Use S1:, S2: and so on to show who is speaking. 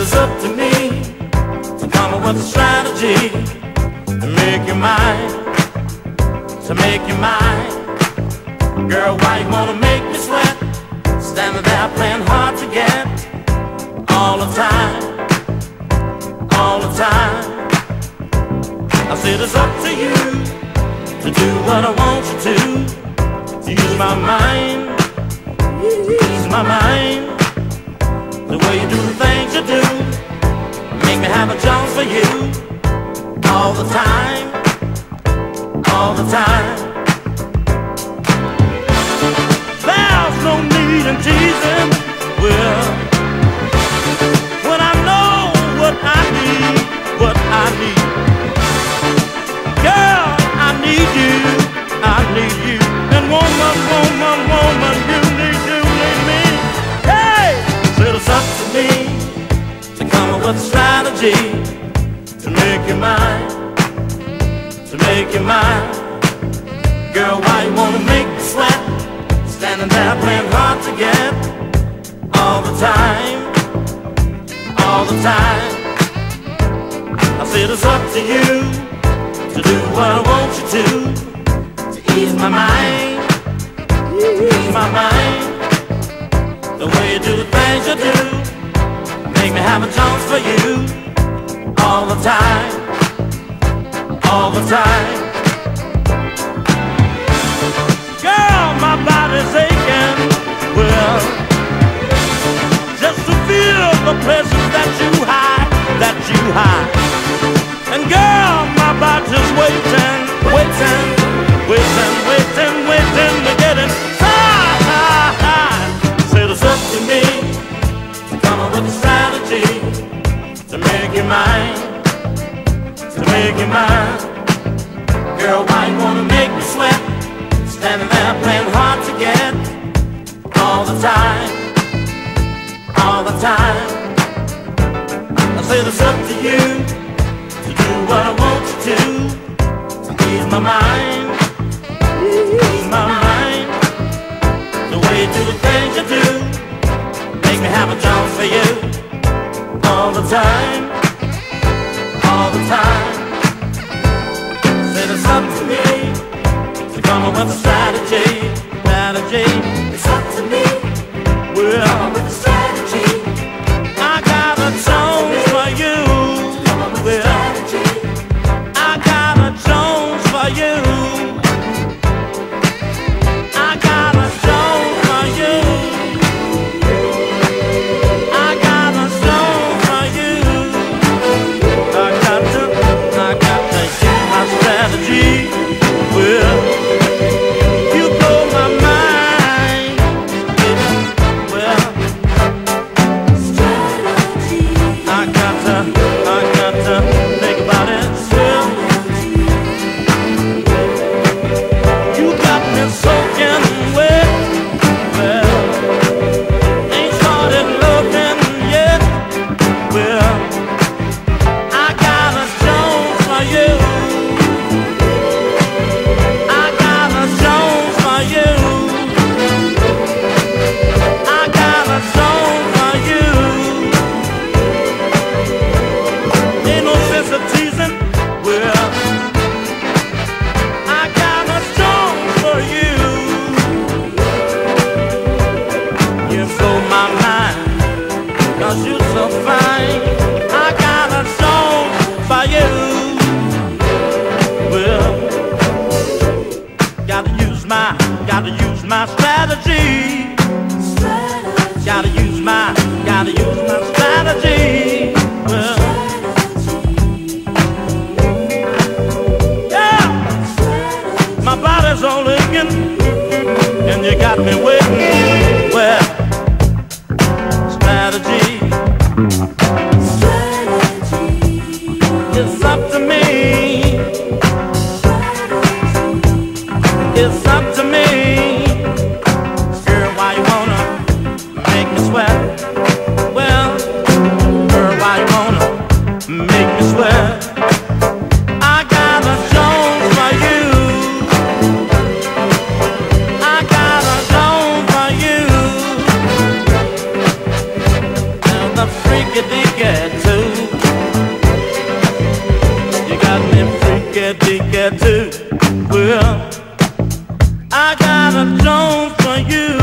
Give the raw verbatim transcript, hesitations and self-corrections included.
S1: it's up to me to come up with a strategy to make you mine, to make you mine. Girl, why you wanna make me sweat? Standing there playing hard to get all the time, all the time. I said it's up to you to do what I want you to, to use my mind, use my mind. The way you do the things you do, make me have a chance for you all the time, all the time. There's no need in teasing, well, when I know what I need, what I need. Girl, I need you, I need you. And woman, woman, woman, you need, you need me. Hey, so it's up to me to come up with a strategy to make you mine, to make you mine. Girl, why you wanna make me sweat? Standing there playing hard to get all the time, all the time. I said it's up to you to do what I want you to, to ease my mind, ease my mind. The way you do the things you do, make me have a chance for you all the time, all the time. Girl, my body's aching, well, just to feel the pleasures that you hide, that you hide. And girl, my body's waiting, waiting, waiting, waiting, waiting to get inside. Said it's up to me to come up with a strategy to make you mine, to make you mine. Girl, why you wanna make me sweat? Standing there playing hard to get all the time, all the time. I said it's up to you to do what I want you to, to ease my mind, ease my mind. The way you do the things you do, make me have a chance for you all the time, all the time. Said it's up to me to come up with a strategy, strategy. It's up to me, well, come up with a strategy. I got a Jones for you, well, I got a Jones for you, I got a Jones for you, I got a Jones for you. I got to, I got to use my strategy, well, you blow my mind, well, strategy. I got to, I got to think about it, well, you got me soaking wet, well, ain't started looking yet, well, I got a Jones for you, I got a Jones for you, I got a Jones for you. Ain't no sense of teasing, well, I got a Jones for you. You blow my mind, cause you're so fine. I got a Jones for you, well, gotta use my, gotta use my strategy. Gotta use my, gotta use my strategy. Well, yeah, my body's all aching, and you got me waiting. Well, strategy, it's up to me. It's up to me. Girl, why you wanna make me sweat? Well, girl, why you wanna make me sweat? I got a Jones for you, I got a Jones Jones for you.